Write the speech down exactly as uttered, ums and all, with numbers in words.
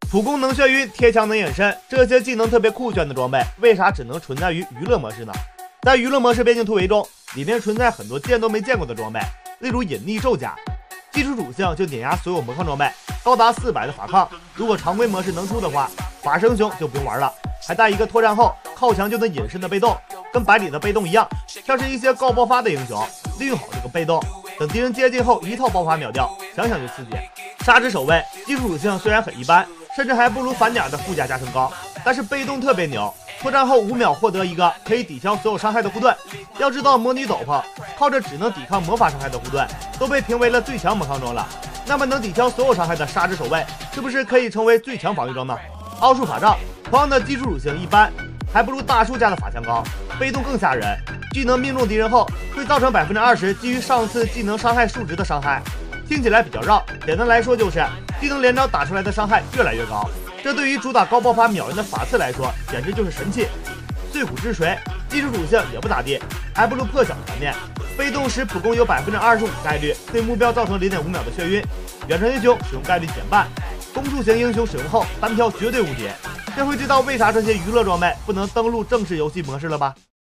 普攻能眩晕，贴墙能隐身，这些技能特别酷炫的装备，为啥只能存在于娱乐模式呢？在娱乐模式边境突围中，里面存在很多见都没见过的装备，例如隐匿兽甲，基础属性就碾压所有魔抗装备，高达四百的法抗，如果常规模式能出的话，法生熊就不用玩了，还带一个脱战后靠墙就能隐身的被动，跟百里的被动一样，像是一些高爆发的英雄，利用好这个被动，等敌人接近后一套爆发秒掉，想想就刺激。砂之守卫基础属性虽然很一般，甚至还不如反甲的附加加成高，但是被动特别牛，脱战后五秒获得一个可以抵消所有伤害的护盾。要知道魔女斗篷靠着只能抵抗魔法伤害的护盾都被评为了最强魔抗装了，那么能抵消所有伤害的砂之守卫是不是可以成为最强防御装呢？奥数法杖同样的基础属性一般，还不如大树家的法枪高，被动更吓人，技能命中敌人后会造成百分之二十基于上次技能伤害数值的伤害，听起来比较绕，简单来说就是技能连招打出来的伤害越来越高，这对于主打高爆发秒人的法刺来说简直就是神器。碎骨之锤基础属性也不咋地，还不如破晓团灭，被动时普攻有百分之二十五概率对目标造成零点五秒的眩晕，远程英雄使用概率减半，攻速型英雄使用后单挑绝对无敌。这回知道为啥这些娱乐装备不能登录正式游戏模式了吧？